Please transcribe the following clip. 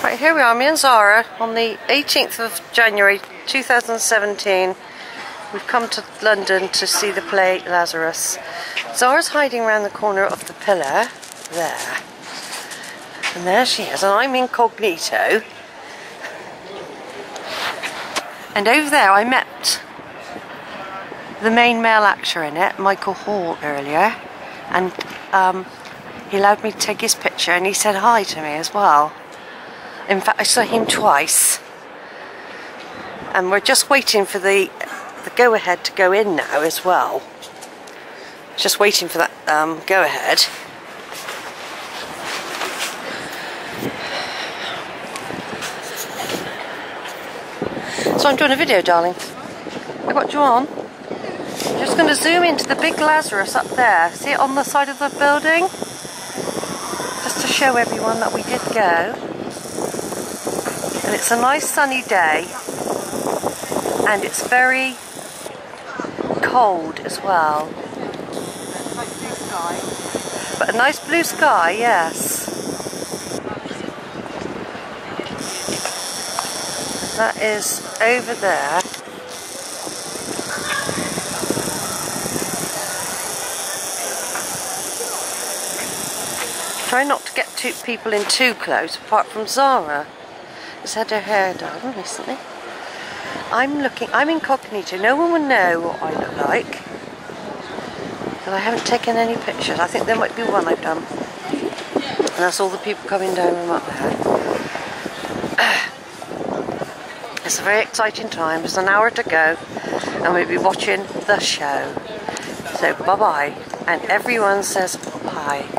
Right, here we are, me and Zara, on the 18th of January 2017. We've come to London to see the play Lazarus. Zara's hiding around the corner of the pillar, there. And there she is, and I'm incognito. And over there I met the main male actor in it, Michael Hall, earlier. And he allowed me to take his picture, and he said hi to me as well. In fact, I saw him twice. And we're just waiting for the go-ahead to go in now as well. Just waiting for that go-ahead. So I'm doing a video, darling. I got you on. I'm just going to zoom into the big Lazarus up there. See it on the side of the building? Just to show everyone that we did go. And it's a nice sunny day. And it's very cold as well. Nice blue sky. But a nice blue sky, yes. That is over there. Try not to get people in too close, apart from Zara. Who's had her hair done recently. I'm incognito. No one will know what I look like. But I haven't taken any pictures. I think there might be one I've done. And that's all the people coming down from up there. It's a very exciting time. There's an hour to go. And we'll be watching the show. So bye-bye. And everyone says bye.